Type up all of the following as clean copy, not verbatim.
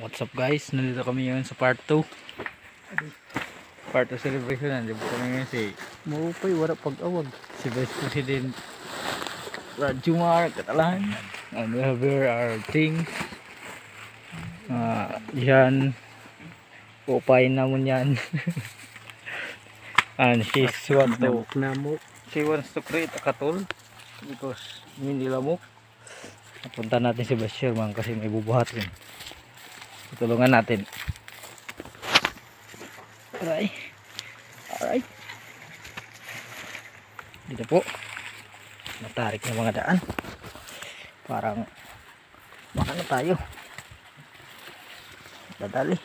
What's up guys, nandito kami ngayon sa part 2. Part 2 celebration. Nandito kami ngayon si Maupay, wala pag-awag, si Vice President Rajumar Catalan, and we have here our thing. Yan upayin naman yan. And she wants to create a katol because hindi lamok. Napunta natin si Vice Chairman kasi may bubuhat rin. Tulungan natin. Alright. Dito po. Natarik ng mga daan. Parang baka na tayo. Dadali.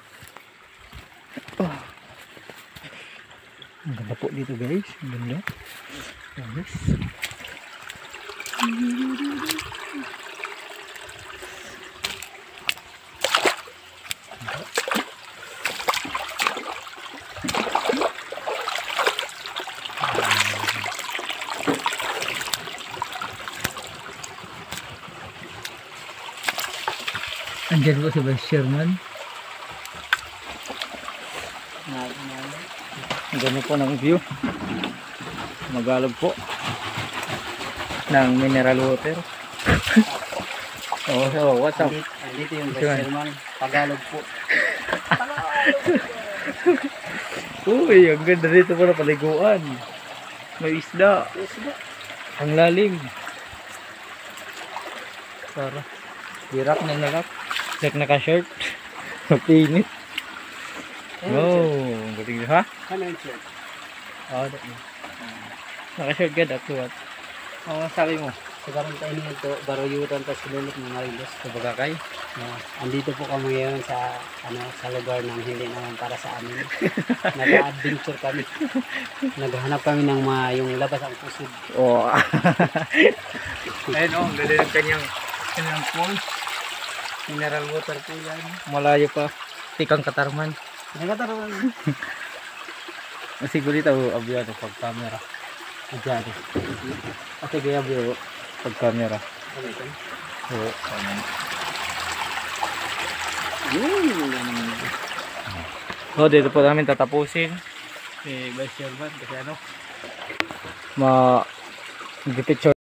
Ang ganda po dito guys. Ang ganda. Guys. Andyan po si Vice Chairman. Ang ganda po ng view. Magalog po ng mineral water. So what's up? Andito yung Vice Chairman. Tagalog po. Uy, ang ganda dito po na paliguan. May isda. Ang lalim. Sarap. Birak na nalak. Like naka-shirt. Mapinit. Oh, ang galing ha? Ano yung shirt? Naka-shirt ka dapat what? Ano sabi mo? Sa karang tayo niyo ito, baruyutan ta sinulit ng Marilos. Sa bagakay? Andito po kami ngayon sa sa lugar ng hindi naman para sa amin. Nag-adventure kami. Naghahanap kami ng yung labas ang pusod. Oh. Ayun oh, ang galing ng kanyang falls. Mineral water po yan. Malayo pa. Tikang Katarman. Nagkataroon. Sigurito abyo pag camera. Adyan. Kasi kaya abyo pag camera. Ano ito? Oo. So dito po namin tatapusin si Vice Chairman kasi ano ma-picture